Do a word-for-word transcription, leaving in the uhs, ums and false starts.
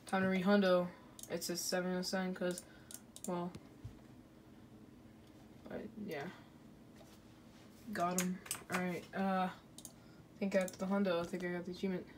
Time to re-hundo. It says seven oh seven because, well, I, yeah. Got him. Alright, uh, I think I got the hundo. I think I got the achievement.